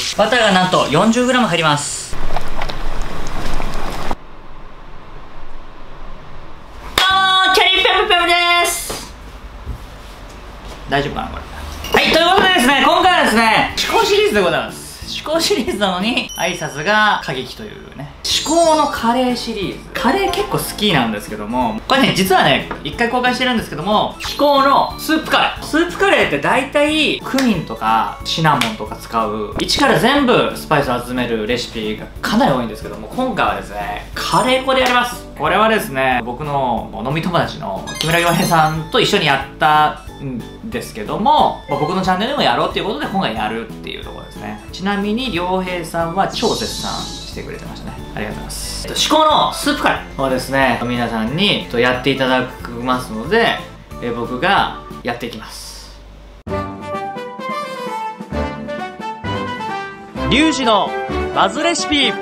バターがなんと 40g 入ります。キャリーペムペムです。大丈夫かなこれ。はい、ということでですね、今回はですね、至高シリーズでございます。至高シリーズなのに挨拶が過激というね、至高のカレーシリーズ。カレー結構好きなんですけども、これね実はね1回公開してるんですけども、至高のスープカレー。スープカレーって大体クミンとかシナモンとか使う一から全部スパイスを集めるレシピがかなり多いんですけども、今回はですねカレー粉でやります。これはですね、僕の飲み友達の木村洋平さんと一緒にやったんですけども、僕のチャンネルでもやろうっていうことで今回やるっていうところですね。ちなみに良平さんは超絶賛してくれてましたね。ありがとうございます。至高のスープカレーをですね、皆さんにやっていただきますので、僕がやっていきます。リュウジのバズレシピ。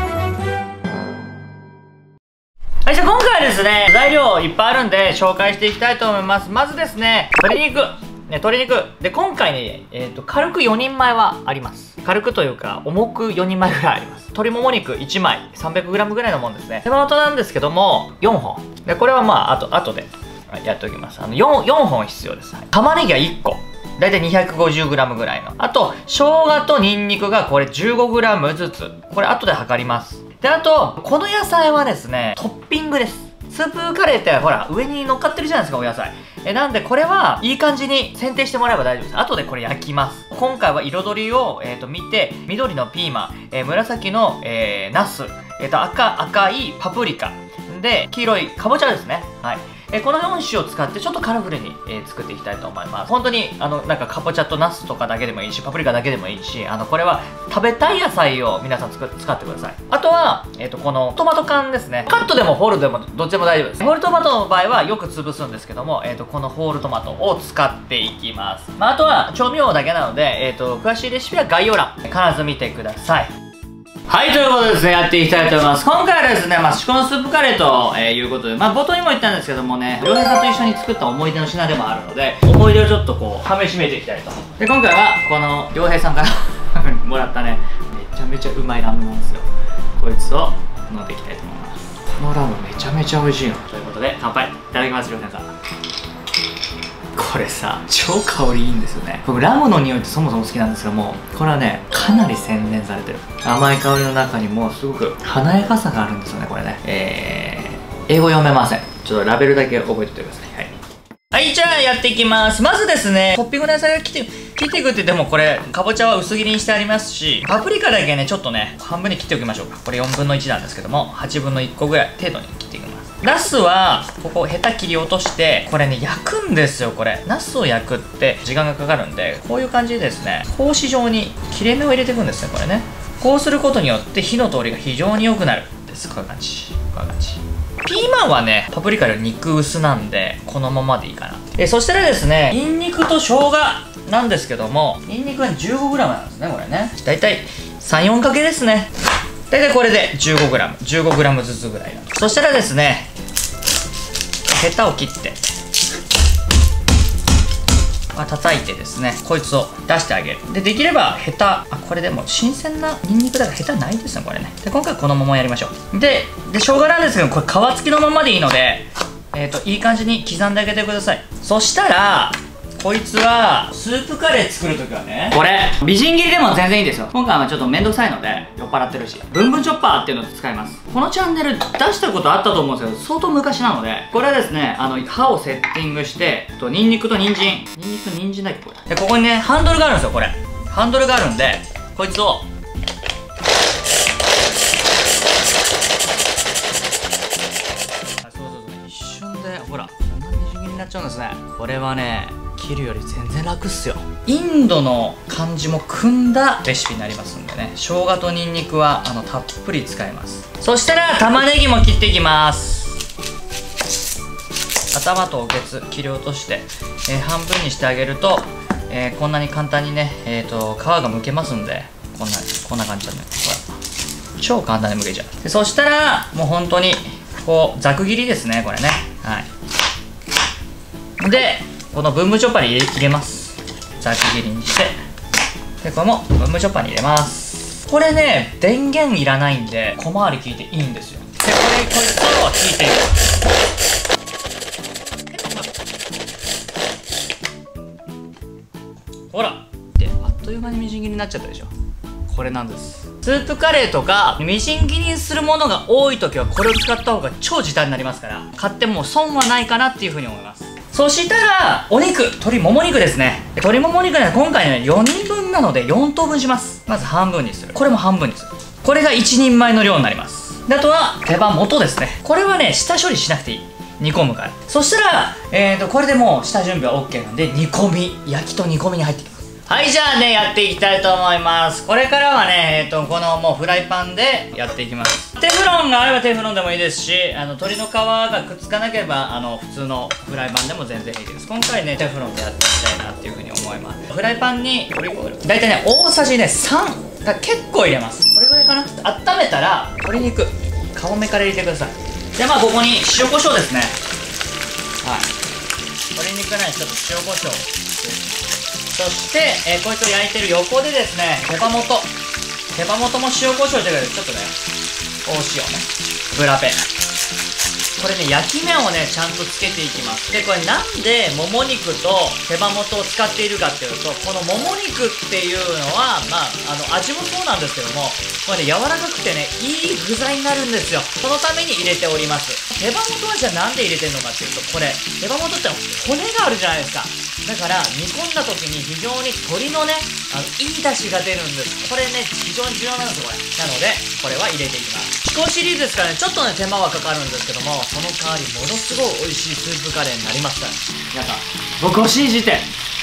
はい、じゃあ今回はですね、材料いっぱいあるんで紹介していきたいと思います。まずですね、鶏肉で、今回ね、軽く4人前はあります。軽くというか重く4人前ぐらいあります。鶏もも肉1枚 300g ぐらいのもんですね。手元なんですけども4本で、これはまあ後でやっておきます。4本必要です。はい、玉ねぎは1個だいたい 250g ぐらいの。あと生姜とニンニクがこれ 15g ずつ、これ後で測ります。で、あとこの野菜はですねトッピングです。スープカレーってほら上に乗っかってるじゃないですか、お野菜。なんでこれはいい感じに選定してもらえば大丈夫です。後でこれ焼きます。今回は彩りを、見て、緑のピーマン、紫の、ナス、赤いパプリカで、黄色いかぼちゃですね。はい。この4種を使ってちょっとカラフルに、作っていきたいと思います。本当になんかかぼちゃとナスとかだけでもいいし、パプリカだけでもいいし、これは食べたい野菜を皆さん使ってください。あとはこのトマト缶ですね。カットでもホールでもどっちでも大丈夫です。ホールトマトの場合はよく潰すんですけども、このホールトマトを使っていきます。あとは調味料だけなので、詳しいレシピは概要欄必ず見てください。はい、ということでですね、やっていきたいと思います。今回はですね、至高のスープカレーと、いうことで、冒頭にも言ったんですけどもね、良平さんと一緒に作った思い出の品でもあるので、思い出をちょっとこう、噛み締めていきたいと。で、今回は、この良平さんからもらったね、めちゃめちゃうまいラムなんですよ。こいつを飲んでいきたいと思います。このラムめちゃめちゃ美味しいの。ということで、乾杯。いただきます、良平さん。これさ、超香りいいんですよね。僕ラムの匂いってそもそも好きなんですけども、これはねかなり洗練されてる。甘い香りの中にもすごく華やかさがあるんですよね、これね。英語読めません。ちょっとラベルだけ覚えておいてください。はい、じゃあやっていきます。まずですね、トッピングの野菜が切っていくって言っても、これかぼちゃは薄切りにしてありますし、パプリカだけねちょっとね半分に切っておきましょうか。これ4分の1なんですけども、8分の1個ぐらい程度に切っていきます。ナスはここヘタ切り落として、これね焼くんですよ。これナスを焼くって時間がかかるんで、こういう感じでですね格子状に切れ目を入れていくんですね。これね、こうすることによって火の通りが非常に良くなるんです。こういう感じ、こういう感じ。ピーマンはねパプリカより肉薄なんでこのままでいいかな。そしたらですね、ニンニクと生姜なんですけども、ニンニクは 15g なんですね。これねだいたい 3,4 かけですね。大体これで 15g ずつぐらいなんです。そしたらですね、ヘタを切って叩いてですね、こいつを出してあげる。で、できればヘタ、これでも新鮮なニンニクだからヘタないですね、これね。で、今回このままやりましょう。で生姜なんですけど、これ皮付きのままでいいので、いい感じに刻んであげてください。そしたらこいつはスープカレー作るときはね、これみじん切りでも全然いいんですよ。今回はちょっとめんどくさいので酔っ払ってるし、ブンブンチョッパーっていうのを使います。このチャンネル出したことあったと思うんですけど、相当昔なので、これはですね刃をセッティングして、ニンニクと人参だっけこれで、ここにねハンドルがあるんですよ。これハンドルがあるんで、こいつを一瞬でほらこんなみじん切りになっちゃうんですね。これはね切るより全然楽っすよ。インドの感じも組んだレシピになりますんでね、生姜とニンニクはたっぷり使います。そしたら玉ねぎも切っていきます。頭とおけつ切り落として、半分にしてあげると、こんなに簡単にね、皮がむけますんで、こんな感じだね。超簡単にむけちゃう。でそしたらもう本当にこうざく切りですね、これね。はい。でこのブンブンチョッパーに入れます。ざく切りにして、でこれもブンブンチョッパーに入れます。 これね、電源いらないんで小回り効いていいんですよ。でこいつを引いていく。ほらで、あっという間にみじん切りになっちゃったでしょ。これなんです。スープカレーとかみじん切りにするものが多い時はこれを使った方が超時短になりますから、買っても損はないかなっていう風に思います。そしたらお肉、鶏もも肉ですね。鶏もも肉ね、今回ね4人分なので4等分します。まず半分にする。これも半分にする。これが1人前の量になります。であとは手羽元ですね。これはね下処理しなくていい、煮込むから。そしたらこれでもう下準備は OK なんで、煮込み、焼きと煮込みに入っていきます。はい、じゃあね、やっていきたいと思います。これからはね、このもうフライパンでやっていきます。テフロンがあればテフロンでもいいですし、鶏の皮がくっつかなければ、普通のフライパンでも全然平気です。今回ね、テフロンでやっていきたいなっていうふうに思います。フライパンにオリーブオイル。だいたいね、大さじね、3。だから結構入れます。これぐらいかな。温めたら、鶏肉、皮目から入れてください。で、まあ、ここに塩コショウですね。はい。鶏肉ね、ちょっと塩コショウ。そして、こいつを焼いてる横でですね、手羽元も塩コショウしてくれる。ちょっとね、お塩ね、ブラペ。これね、焼き目をね、ちゃんとつけていきます。で、これなんでもも肉と手羽元を使っているかっていうと、このもも肉っていうのは、まあ、味もそうなんですけども、これね、柔らかくてね、いい具材になるんですよ。そのために入れております。手羽元はじゃあなんで入れてるのかっていうと、これ、手羽元って骨があるじゃないですか。だから煮込んだ時に非常に鶏のねいい出汁が出るんです。これね非常に重要なんですよこれ。なのでこれは入れていきます。至高シリーズですからね、ちょっとね手間はかかるんですけども、その代わりものすごい美味しいスープカレーになりますから、皆さん僕を信じて。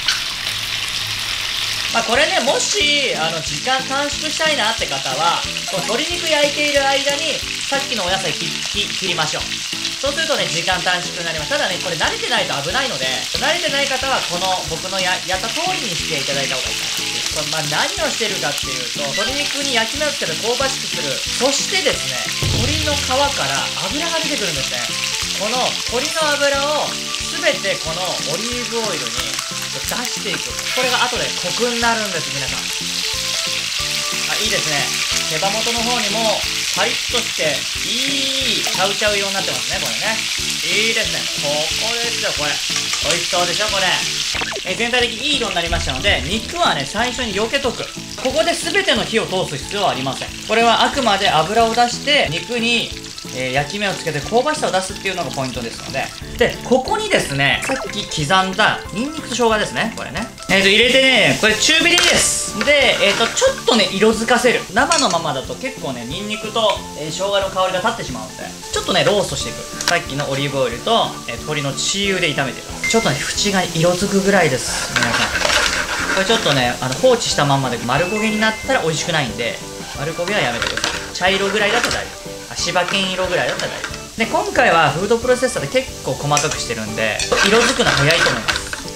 まあこれね、もし時間短縮したいなって方は、こう鶏肉焼いている間にさっきのお野菜切りましょう。そうするとね、時間短縮になります。ただね、これ慣れてないと危ないので、慣れてない方はこの僕のやった通りにしていただいた方がいいかなっていう。これまあ何をしてるかっていうと、鶏肉に焼き目をつけて香ばしくする。そしてですね、鶏の皮から油が出てくるんですね。この鶏の油を全てこのオリーブオイルに出していく。これが後でコクになるんです。皆さん、いいですね。手羽元の方にもパリッとしていいチャウチャウ色になってますね。これね、いいですね。ここですよ。これ美味しそうでしょこれ。全体的にいい色になりましたので、肉はね最初に避けとく。ここで全ての火を通す必要はありません。これはあくまで油を出して肉に焼き目をつけて香ばしさを出すっていうのがポイントですので、ここにですね、さっき刻んだニンニクと生姜ですね。これね入れてね、これ中火でいいです。でちょっとね色づかせる。生のままだと結構ねニンニクと生姜の香りが立ってしまうので、ちょっとねローストしていく。さっきのオリーブオイルと鶏の鶏油で炒めています。ちょっとね縁が色づくぐらいです。皆さんこれちょっとね放置したまんまで丸焦げになったら美味しくないんで、丸焦げはやめてください。茶色ぐらいだと大丈夫。柴犬色ぐらいだったら大丈夫で、今回はフードプロセッサーで結構細かくしてるんで色づくの早いと思います。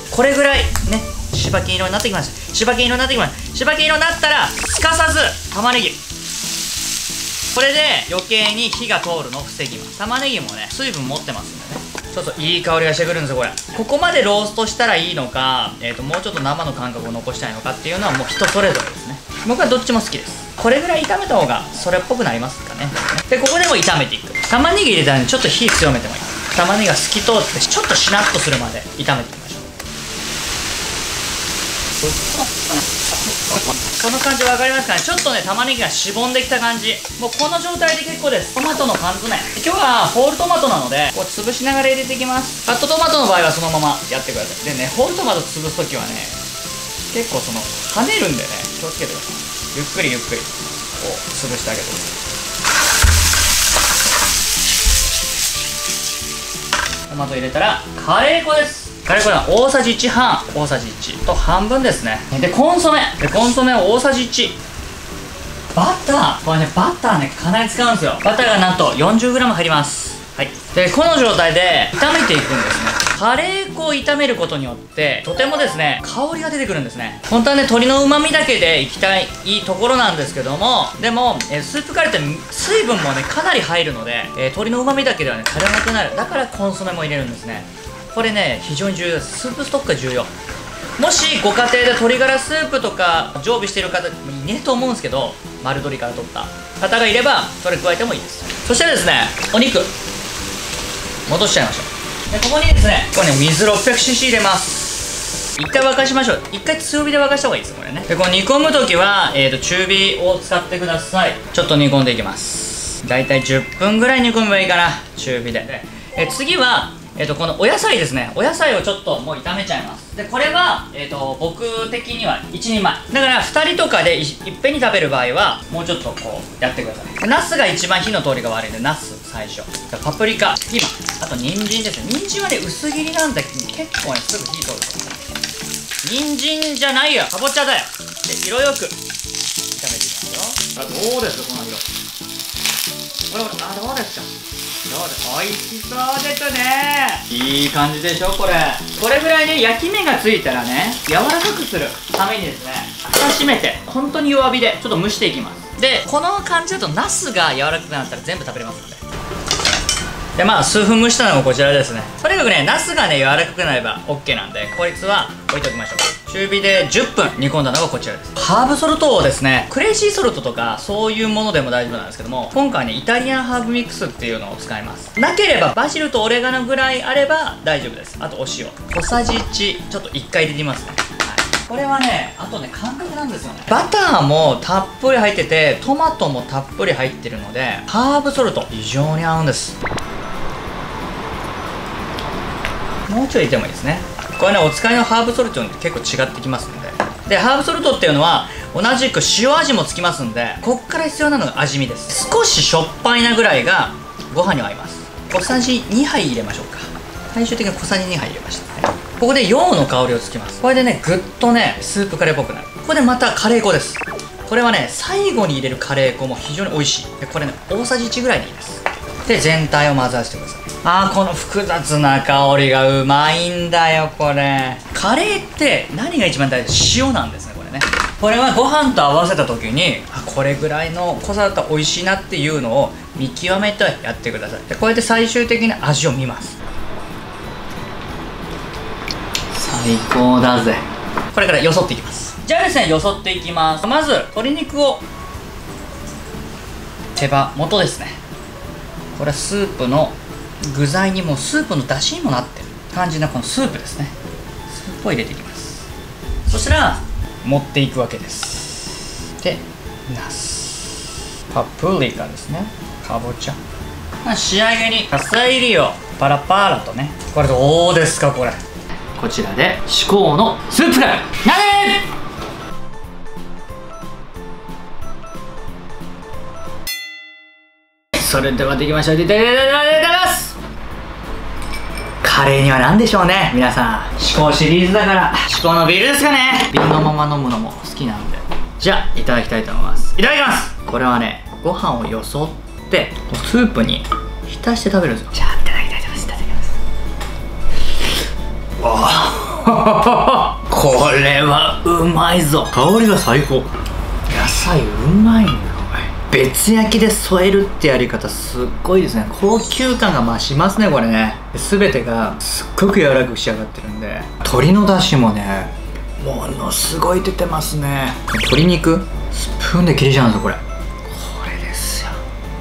これぐらいね、柴犬色になってきました。柴犬色になってきました。柴犬色になったらすかさず玉ねぎ、これで余計に火が通るのを防ぎます。玉ねぎもね水分持ってますんでね、そうそういい香りがしてくるんですよこれ。ここまでローストしたらいいのか、もうちょっと生の感覚を残したいのかっていうのはもう人それぞれですね。僕はどっちも好きです。これぐらい炒めた方がそれっぽくなりますかね。でここでも炒めていく。玉ねぎ入れたらね、ちょっと火強めてもいい。玉ねぎが透き通ってちょっとしなっとするまで炒めていきましょう。この感じ分かりますかね。ちょっとね玉ねぎがしぼんできた感じ、もうこの状態で結構です。トマトの缶詰、今日はホールトマトなのでこう潰しながら入れていきます。カットトマトの場合はそのままやってください。でね、ホールトマト潰す時はね結構跳ねるんでね、気をつけてください。ゆっくりゆっくりこう潰してあげてください。トマト入れたらカレー粉です。カレー粉は大さじ1半、大さじ1と半分ですね。でコンソメを大さじ1。バター、これねバターねかなり使うんですよ。バターがなんと 40g 入ります。はい。でこの状態で炒めていくんですね。カレー粉を炒めることによってとてもですね香りが出てくるんですね。本当はね鶏の旨味だけでいきたいところなんですけども、でもスープカレーって水分もねかなり入るので、鶏の旨味だけではね足りなくなる。だからコンソメも入れるんですね。これね非常に重要です。スープストックが重要。もしご家庭で鶏ガラスープとか常備している方いねえと思うんですけど、 丸鶏から取った方がいればそれ加えてもいいです。そしてですね、お肉戻しちゃいましょう。でここにですね、これね、水 600cc 入れます。一回沸かしましょう。一回強火で沸かした方がいいです、これね。でこの煮込む時は、中火を使ってください。ちょっと煮込んでいきます。だいたい10分ぐらい煮込めばいいかな、中火で。次はこのお野菜ですね。お野菜をちょっともう炒めちゃいます。でこれは、僕的には1人前だから、2人とかでいっぺんに食べる場合はもうちょっとこうやってください。ナスが一番火の通りが悪いんで、ナス最初、パプリカ、ピーマン、あと人参ですね。人参はね、薄切りなんで結構ね、すぐ火通る。人参じゃないよ、かぼちゃだよ。で色よく炒めていきますよ。どうですこの色。これどうですか。美味しそうですね。いい感じでしょ。これぐらいね、焼き目がついたらね、柔らかくするためにですね、蓋閉めて本当に弱火でちょっと蒸していきます。でこの感じだとナスが柔らかくなったら全部食べれますんで。でまあ数分蒸したのがこちらですね。とにかくね、ナスがね柔らかくなれば OK なんで、こいつは置いておきましょう。中火で10分煮込んだのがこちらです。ハーブソルトをですね、クレイジーソルトとかそういうものでも大丈夫なんですけども、今回ねイタリアンハーブミックスっていうのを使います。なければバジルとオレガノぐらいあれば大丈夫です。あとお塩小さじ1、ちょっと1回入れてみますね。これはね、あとね、感覚なんですよね。バターもたっぷり入ってて、トマトもたっぷり入ってるので、ハーブソルト非常に合うんです。もうちょい入れてもいいですね。これね、お使いのハーブソルトに結構違ってきますので。でハーブソルトっていうのは同じく塩味もつきますんで、こっから必要なのが味見です。少ししょっぱいなぐらいがご飯に合います。小さじ2杯入れましょうか。最終的に小さじ2杯入れました、ここで洋の香りをつけます。これでね、ぐっとねスープカレーっぽくなる。ここでまたカレー粉です。これはね、最後に入れるカレー粉も非常に美味しい。でこれね、大さじ1ぐらいでいいです。で全体を混ぜ合わせてください。この複雑な香りがうまいんだよ。これカレーって何が一番大事？塩なんですね。これはご飯と合わせた時に、これぐらいの濃さだったら美味しいなっていうのを見極めてやってください。でこうやって最終的に味を見ます。最高だぜ。これからよそっていきます。じゃあですね、よそっていきます。まず鶏肉を、手羽元ですね。これはスープの具材にもスープの出汁にもなってる感じのこのスープですね。スープを入れていきます。そしたら持っていくわけです。でナス、パプリカですね、かぼちゃ、仕上げに野菜入りをパラパラとね。これどうですか。こちらで至高のスープカレー。それではできました。いただきます。カレーには何でしょうね、皆さん。至高シリーズだから至高のビールですかね。瓶のまま飲むのも好きなんで、じゃあいただきたいと思います。いただきます。これはね、ご飯をよそってスープに浸して食べるんですよ。じゃあいただきたいと思います。いただきます。これはうまいぞ。香りが最高。野菜うまいんだよ。別焼きで添えるってやり方すっごいですね。高級感が増しますね、これね。全てがすっごく柔らかく仕上がってるんで、鶏の出汁もね、ものすごい出てますね。鶏肉スプーンで切れちゃうんですよ、これですよ。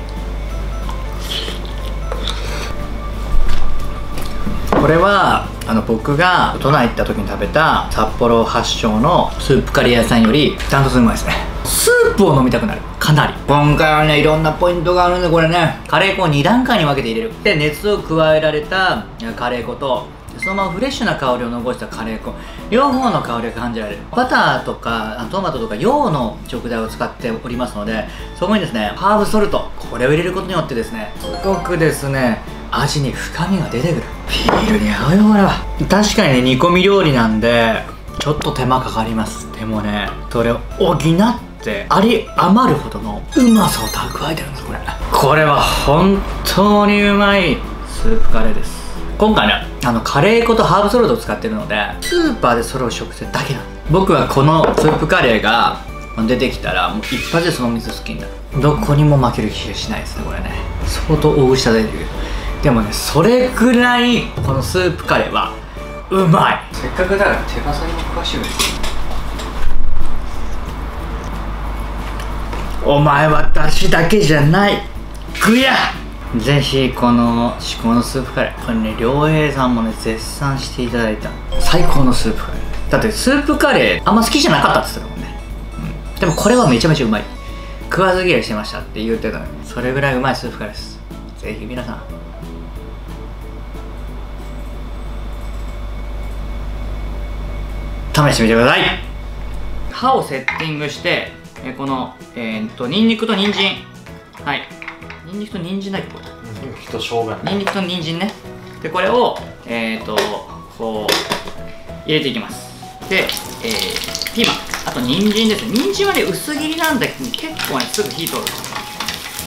これは僕が都内行った時に食べた札幌発祥のスープカレー屋さんよりダントツうまいですね。スープを飲みたくなる。かなり今回はね、いろんなポイントがあるんで、これね、カレー粉を2段階に分けて入れる。で熱を加えられたカレー粉と、そのままフレッシュな香りを残したカレー粉、両方の香りが感じられる。バターとかトマトとか洋の食材を使っておりますので、そこにですね、ハーブソルト、これを入れることによってですね、すごくですね、味に深みが出てくる。ビールに合うよ、これは。確かにね、煮込み料理なんでちょっと手間かかります。でもね、それを補ってあり余るほどのうまさを蓄えてるんです。これは本当にうまいスープカレーです。今回ね、カレー粉とハーブソルトを使ってるので、スーパーでそれを食するだけなの。僕はこのスープカレーが出てきたらもう一発でその水好きになる。どこにも負ける気がしないですね、これね。相当大口叩いてるけど、でもね、それぐらいこのスープカレーはうまい。せっかくだから手羽先も詳しいです。 お前は出汁だけじゃない具や。ぜひこの至高のスープカレー、これね良平さんもね絶賛していただいた最高のスープカレーだって、スープカレーあんま好きじゃなかったって言ってたもんね、でもこれはめちゃめちゃうまい、食わず嫌いしてましたって言ってたのに、それぐらいうまいスープカレーです。ぜひ皆さん試してみてください。歯をセッティングして、このニンニクと人参、はい、ニンニクと人参だっけこれ、ニンニクと生姜、ニンニクと人参ね。でこれをこう入れていきます。で、ピーマン、あと人参ですね。人参はね薄切りなんだけど結構ねすぐ火通る。